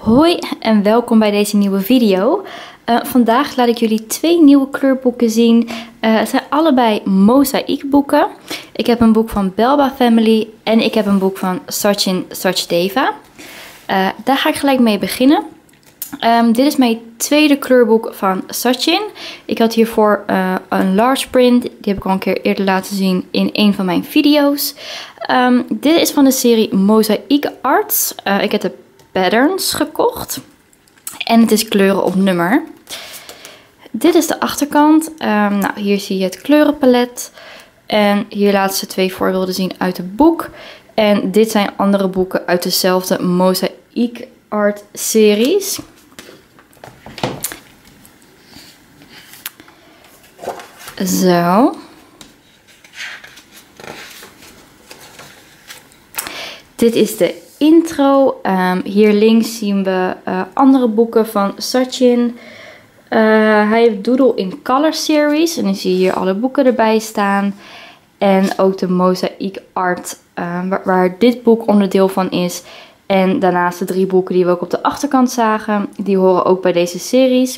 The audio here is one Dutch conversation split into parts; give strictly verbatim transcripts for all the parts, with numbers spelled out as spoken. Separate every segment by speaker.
Speaker 1: Hoi en welkom bij deze nieuwe video. Uh, vandaag laat ik jullie twee nieuwe kleurboeken zien. Uh, het zijn allebei mozaïekboeken. Ik heb een boek van Belba Family en ik heb een boek van Sachin Sachdeva. Uh, daar ga ik gelijk mee beginnen. Um, dit is mijn tweede kleurboek van Sachin. Ik had hiervoor uh, een large print. Die heb ik al een keer eerder laten zien in een van mijn video's. Um, dit is van de serie Mosaic Arts. Uh, ik heb de patterns gekocht. En het is kleuren op nummer. Dit is de achterkant. Um, nou, hier zie je het kleurenpalet. En hier laten ze twee voorbeelden zien uit het boek. En dit zijn andere boeken uit dezelfde Mosaic Art series. Zo. Dit is de intro. Um, hier links zien we uh, andere boeken van Sachin. Uh, hij heeft Doodle in Color series. En dan zie je hier alle boeken erbij staan. En ook de Mosaic Art, uh, waar, waar dit boek onderdeel van is. En daarnaast de drie boeken die we ook op de achterkant zagen. Die horen ook bij deze series.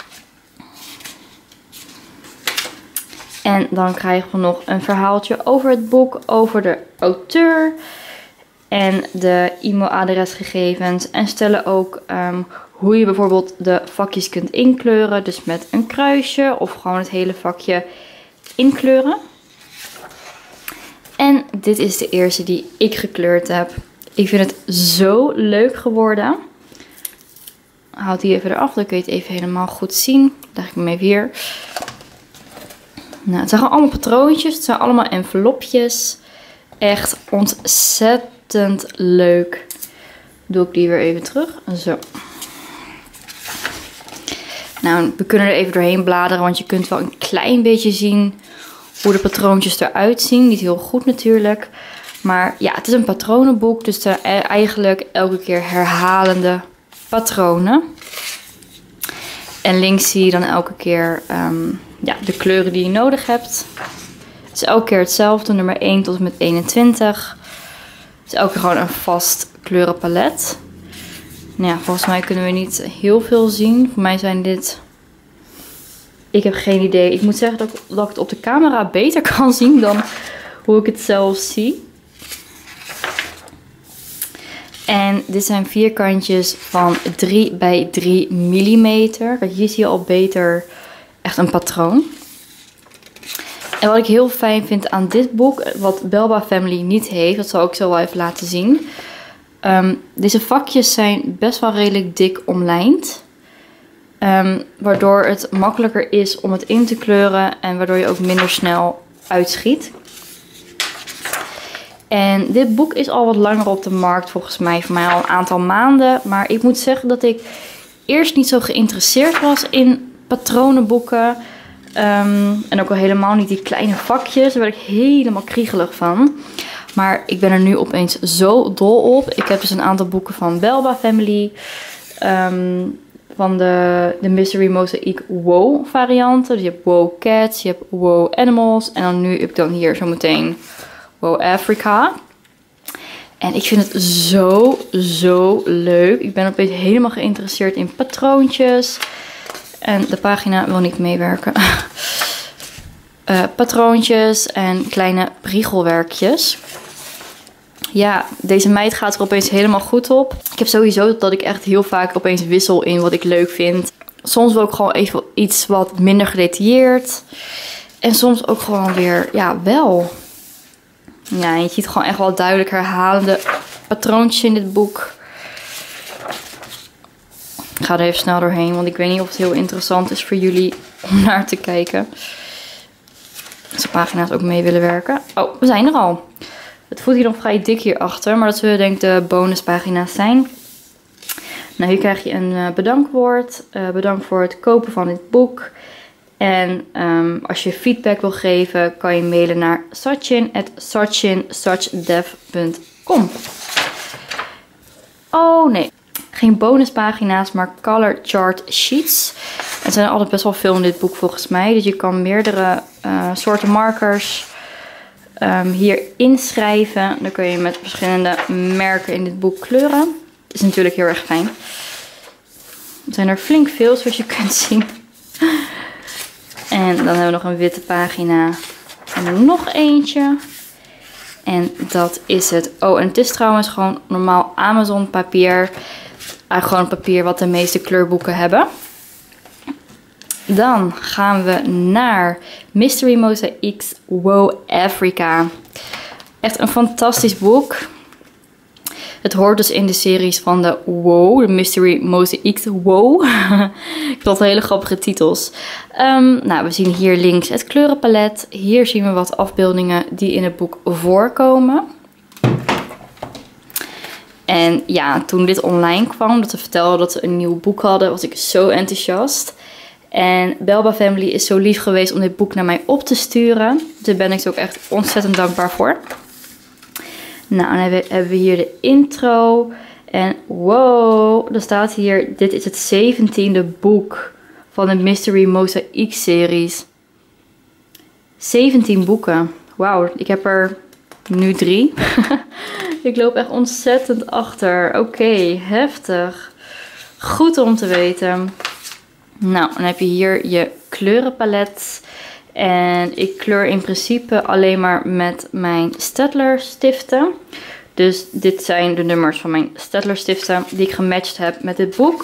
Speaker 1: En dan krijgen we nog een verhaaltje over het boek, over de auteur en de e-mailadresgegevens. En stellen ook um, hoe je bijvoorbeeld de vakjes kunt inkleuren. Dus met een kruisje of gewoon het hele vakje inkleuren. En dit is de eerste die ik gekleurd heb. Ik vind het zo leuk geworden. Houd die even eraf, dan kun je het even helemaal goed zien. Leg ik hem even hier. Nou, het zijn allemaal patroontjes. Het zijn allemaal envelopjes. Echt ontzettend leuk. Doe ik die weer even terug. Zo. Nou, we kunnen er even doorheen bladeren. Want je kunt wel een klein beetje zien hoe de patroontjes eruit zien. Niet heel goed natuurlijk. Maar ja, het is een patronenboek. Dus er zijn eigenlijk elke keer herhalende patronen. En links zie je dan elke keer um, ja, de kleuren die je nodig hebt. Het is elke keer hetzelfde. Nummer één tot en met eenentwintig. Het is elke keer gewoon een vast kleurenpalet. Nou ja, volgens mij kunnen we niet heel veel zien. Voor mij zijn dit... Ik heb geen idee. Ik moet zeggen dat ik, dat ik het op de camera beter kan zien dan hoe ik het zelf zie. En dit zijn vierkantjes van drie bij drie millimeter. Kijk, hier zie je al beter echt een patroon. En wat ik heel fijn vind aan dit boek, wat Belba Family niet heeft, dat zal ik zo wel even laten zien. Um, deze vakjes zijn best wel redelijk dik omlijnd. Um, waardoor het makkelijker is om het in te kleuren en waardoor je ook minder snel uitschiet. En dit boek is al wat langer op de markt, volgens mij voor mij al een aantal maanden. Maar ik moet zeggen dat ik eerst niet zo geïnteresseerd was in patronenboeken. Um, en ook al helemaal niet die kleine vakjes, daar werd ik helemaal kriegelig van. Maar ik ben er nu opeens zo dol op. Ik heb dus een aantal boeken van Belba Family. Um, van de, de Mystery Mosaic Wow varianten. Dus je hebt Wow Cats, je hebt Wow Animals. En dan nu heb ik dan hier zo meteen Wow Africa. En ik vind het zo, zo leuk. Ik ben opeens helemaal geïnteresseerd in patroontjes. En de pagina wil niet meewerken. uh, patroontjes en kleine priegelwerkjes. Ja, deze meid gaat er opeens helemaal goed op. Ik heb sowieso dat ik echt heel vaak opeens wissel in wat ik leuk vind. Soms wil ik gewoon even iets wat minder gedetailleerd. En soms ook gewoon weer, ja, wel. Ja, je ziet gewoon echt wel duidelijk herhalende patroontjes in dit boek. Ik ga er even snel doorheen, want ik weet niet of het heel interessant is voor jullie om naar te kijken. Als de pagina's ook mee willen werken. Oh, we zijn er al. Het voelt hier nog vrij dik hierachter, maar dat zullen denk ik de bonuspagina's zijn. Nou, hier krijg je een uh, bedankwoord. Uh, bedankt voor het kopen van dit boek. En um, als je feedback wil geven, kan je mailen naar sachin at sachin sachdev punt com. Oh nee, geen bonuspagina's, maar color chart sheets. Er zijn altijd best wel veel in dit boek volgens mij. Dus je kan meerdere uh, soorten markers um, hier inschrijven. Dan kun je met verschillende merken in dit boek kleuren. is natuurlijk heel erg fijn. Er zijn er flink veel, zoals je kunt zien. En dan hebben we nog een witte pagina. En er nog eentje. En dat is het. Oh, en het is trouwens gewoon normaal Amazon papier. Uh, gewoon papier wat de meeste kleurboeken hebben. Dan gaan we naar Mystery Mosaics Wow Africa. Echt een fantastisch boek. Het hoort dus in de series van de Wow, de Mystery Mosaics Wow. Ik had hele grappige titels. Um, nou, we zien hier links het kleurenpalet. Hier zien we wat afbeeldingen die in het boek voorkomen. En ja, toen dit online kwam, dat ze vertelden dat ze een nieuw boek hadden, was ik zo enthousiast. En Belba Family is zo lief geweest om dit boek naar mij op te sturen. Daar ben ik ze ook echt ontzettend dankbaar voor. Nou, dan hebben we hier de intro. En wow, er staat hier, dit is het zeventiende boek van de Mystery Mosaics series. zeventien boeken. Wauw, ik heb er nu drie. Ik loop echt ontzettend achter. Oké, okay, heftig. Goed om te weten. Nou, dan heb je hier je kleurenpalet. En ik kleur in principe alleen maar met mijn Staedtler stiften. Dus dit zijn de nummers van mijn Staedtler stiften die ik gematcht heb met dit boek.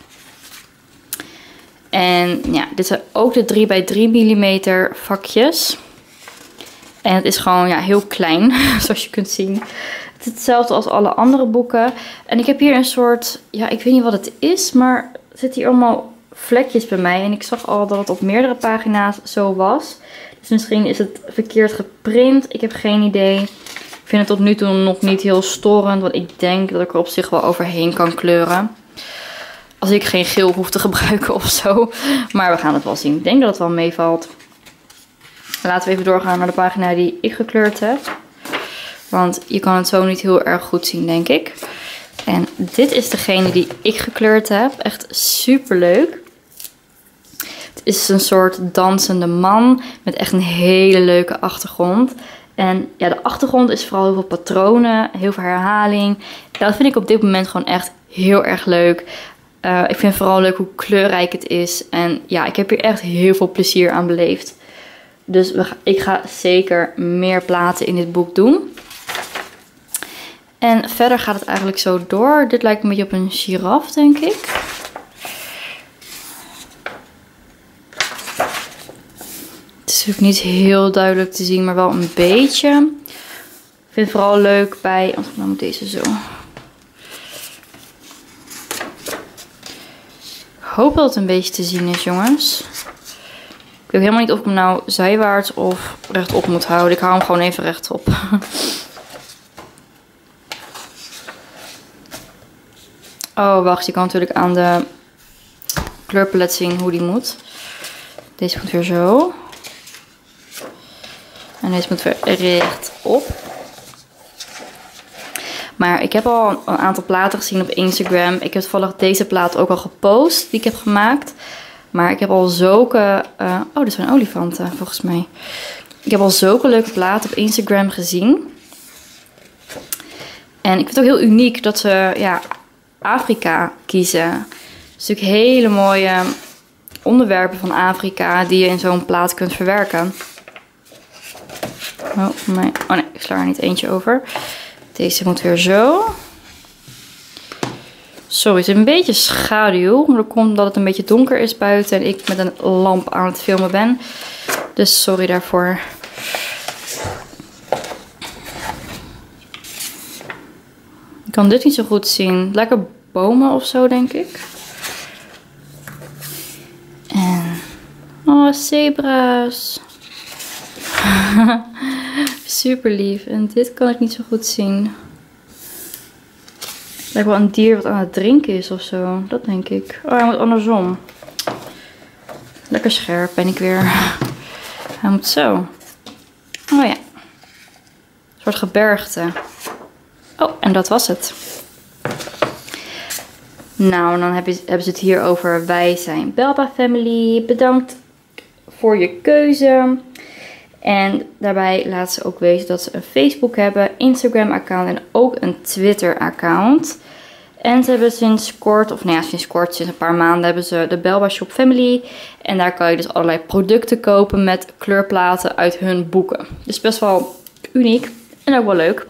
Speaker 1: En ja, dit zijn ook de drie bij drie millimeter vakjes. En het is gewoon ja, heel klein, zoals je kunt zien. Het is hetzelfde als alle andere boeken. En ik heb hier een soort, ja, ik weet niet wat het is, maar er zitten hier allemaal vlekjes bij mij. En ik zag al dat het op meerdere pagina's zo was. Dus misschien is het verkeerd geprint. Ik heb geen idee. Ik vind het tot nu toe nog niet heel storend. Want ik denk dat ik er op zich wel overheen kan kleuren. Als ik geen geel hoef te gebruiken of zo. Maar we gaan het wel zien. Ik denk dat het wel meevalt. Laten we even doorgaan naar de pagina die ik gekleurd heb. Want je kan het zo niet heel erg goed zien, denk ik. En dit is degene die ik gekleurd heb. Echt super leuk. Het is een soort dansende man met echt een hele leuke achtergrond. En ja, de achtergrond is vooral heel veel patronen, heel veel herhaling. Ja, dat vind ik op dit moment gewoon echt heel erg leuk. Uh, ik vind vooral leuk hoe kleurrijk het is. En ja, ik heb hier echt heel veel plezier aan beleefd. Dus we ga, ik ga zeker meer platen in dit boek doen. En verder gaat het eigenlijk zo door. Dit lijkt een beetje op een giraf, denk ik. Het is natuurlijk niet heel duidelijk te zien, maar wel een beetje. Ik vind het vooral leuk bij... Oh, dan moet deze zo. Ik hoop dat het een beetje te zien is, jongens. Ik weet helemaal niet of ik hem nou zijwaarts of rechtop moet houden. Ik hou hem gewoon even rechtop. Oh, wacht. Je kan natuurlijk aan de kleurpalet zien hoe die moet. Deze moet weer zo. En deze moet weer rechtop. Maar ik heb al een aantal platen gezien op Instagram. Ik heb toevallig deze plaat ook al gepost die ik heb gemaakt. Maar ik heb al zulke... Uh, oh, dit zijn olifanten volgens mij. Ik heb al zulke leuke platen op Instagram gezien. En ik vind het ook heel uniek dat ze ja, Afrika kiezen. Het is natuurlijk hele mooie onderwerpen van Afrika die je in zo'n plaat kunt verwerken. Oh, nee. Oh nee, ik sla er niet eentje over. Deze moet weer zo. Sorry, het is een beetje schaduw. Maar dat komt omdat het een beetje donker is buiten. En ik met een lamp aan het filmen ben. Dus sorry daarvoor. Ik kan dit niet zo goed zien. Lekker bomen of zo, denk ik. En... Oh, zebra's. Super lief. En dit kan ik niet zo goed zien. Lijkt wel een dier wat aan het drinken is of zo. Dat denk ik. Oh, hij moet andersom. Lekker scherp ben ik weer. Hij moet zo. Oh ja. Een soort gebergte. Oh, en dat was het. Nou, dan hebben ze het hier over. Wij zijn Belba Family. Bedankt voor je keuze. En daarbij laat ze ook weten dat ze een Facebook hebben, Instagram account en ook een Twitter account. En ze hebben sinds kort, of nou ja, sinds kort, sinds een paar maanden hebben ze de Belba Shop Family. En daar kan je dus allerlei producten kopen met kleurplaten uit hun boeken. Dus best wel uniek en ook wel leuk.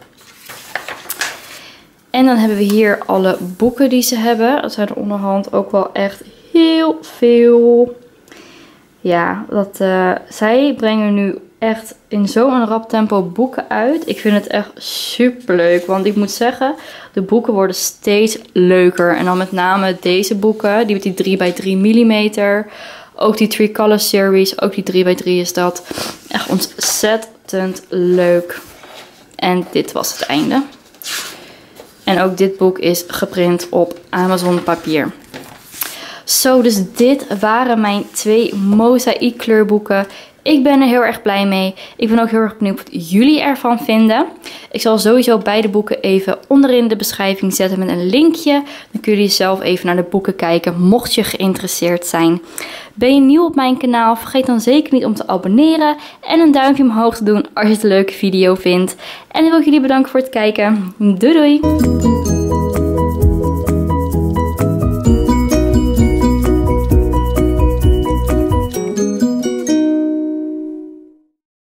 Speaker 1: En dan hebben we hier alle boeken die ze hebben. Dat zijn er onderhand ook wel echt heel veel. Ja, dat, uh, zij brengen nu echt in zo'n rap tempo boeken uit. Ik vind het echt super leuk. Want ik moet zeggen, de boeken worden steeds leuker. En dan met name deze boeken. Die met die drie bij drie millimeter. Ook die Three Color Series. Ook die drie bij drie is dat. Echt ontzettend leuk. En dit was het einde. En ook dit boek is geprint op Amazon papier. Zo, dus dit waren mijn twee mozaïek kleurboeken. Ik ben er heel erg blij mee. Ik ben ook heel erg benieuwd wat jullie ervan vinden. Ik zal sowieso beide boeken even onderin de beschrijving zetten met een linkje. Dan kun je zelf even naar de boeken kijken, mocht je geïnteresseerd zijn. Ben je nieuw op mijn kanaal? Vergeet dan zeker niet om te abonneren en een duimpje omhoog te doen als je het een leuke video vindt. En dan wil ik jullie bedanken voor het kijken. Doei doei!